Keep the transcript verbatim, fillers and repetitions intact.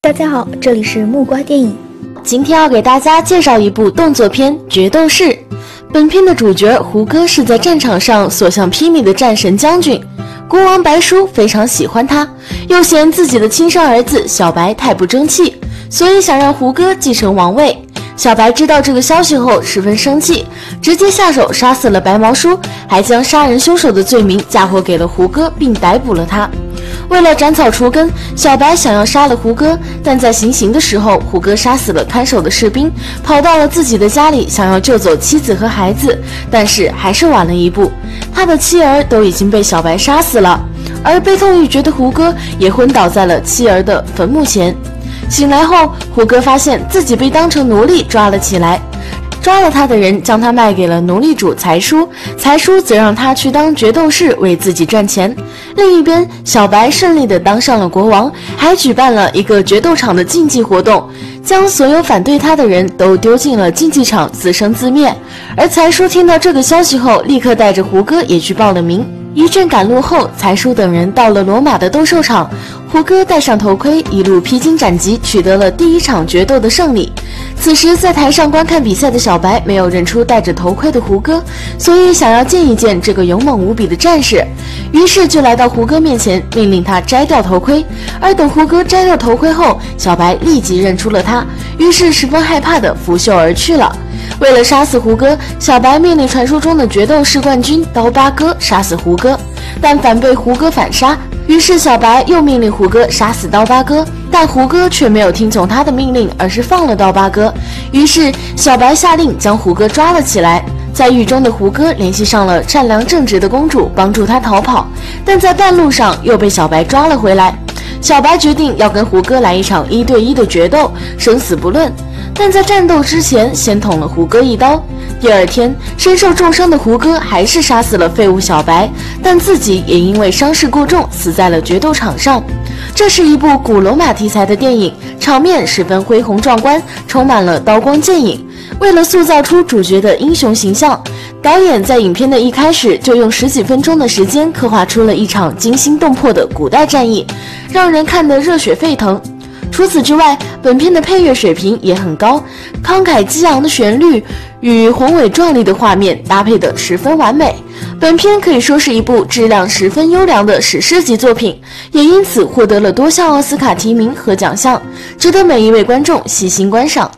大家好，这里是木瓜电影。 今天要给大家介绍一部动作片《决斗士》。本片的主角胡歌是在战场上所向披靡的战神将军，国王白叔非常喜欢他，又嫌自己的亲生儿子小白太不争气，所以想让胡歌继承王位。小白知道这个消息后十分生气，直接下手杀死了白毛叔，还将杀人凶手的罪名嫁祸给了胡歌，并逮捕了他。为了斩草除根，小白想要杀了胡歌，但在行刑的时候，胡歌杀死了看守的士兵，跑到了自己的家里，想要救走妻子和孩子，但是还是晚了一步，他的妻儿都已经被小白杀死了，而悲痛欲绝的胡歌也昏倒在了妻儿的坟墓前。醒来后，胡歌发现自己被当成奴隶抓了起来，抓了他的人将他卖给了奴隶主财叔，财叔则让他去当决斗士为自己赚钱。另一边，小白顺利地当上了国王，还举办了一个决斗场的竞技活动，将所有反对他的人都丢进了竞技场自生自灭。而财叔听到这个消息后，立刻带着胡歌也去报了名。一阵赶路后，财叔等人到了罗马的斗兽场，胡歌戴上头盔，一路披荆斩棘，取得了第一场决斗的胜利。此时在台上观看比赛的小白没有认出戴着头盔的胡歌，所以想要见一见这个勇猛无比的战士，于是就来到胡歌面前，命令他摘掉头盔。而等胡歌摘掉头盔后，小白立即认出了他，于是十分害怕地拂袖而去了。为了杀死胡歌，小白命令传说中的决斗士冠军刀疤哥杀死胡歌，但反被胡歌反杀。于是小白又命令胡歌杀死刀疤哥，但胡歌却没有听从他的命令，而是放了刀疤哥。于是小白下令将胡歌抓了起来。在狱中的胡歌联系上了善良正直的公主，帮助他逃跑，但在半路上又被小白抓了回来。小白决定要跟胡歌来一场一对一的决斗，生死不论。但在战斗之前，先捅了胡歌一刀。第二天，身受重伤的胡歌还是杀死了废物小白，但自己也因为伤势过重，死在了决斗场上。这是一部古罗马题材的电影，场面十分恢宏壮观，充满了刀光剑影。为了塑造出主角的英雄形象，导演在影片的一开始就用十几分钟的时间刻画出了一场惊心动魄的古代战役，让人看得热血沸腾。除此之外，本片的配乐水平也很高，慷慨激昂的旋律与宏伟壮丽的画面搭配得十分完美。本片可以说是一部质量十分优良的史诗级作品，也因此获得了多项奥斯卡提名和奖项，值得每一位观众细心观赏。